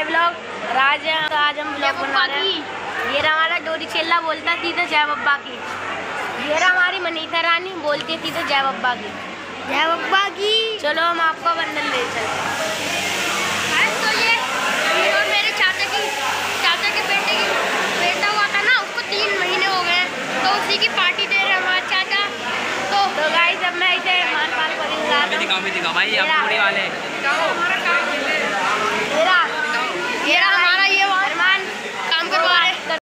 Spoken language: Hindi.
माय ब्लॉग राज है। तो आज हम ब्लॉग बना रहे हैं। ये रहा हमारा डोरी चेल्ला, बोलता थी तो जय बब्बा की। ये रहा हमारी मनीषा रानी, बोलती थी तो जय बब्बा की। जय बब्बा की। चलो हम आपका बंडल ले चलते हैं। तो ये और मेरे चाचा के बेटा हुआ था ना, उसको 3 महीने हो गए, तो उसी की पार्टी दे रहे हमारे चाचा। तो गाइस अब मैं इसे मानपाल को दिखाओ भाई, आप पूरी वाले ये रहा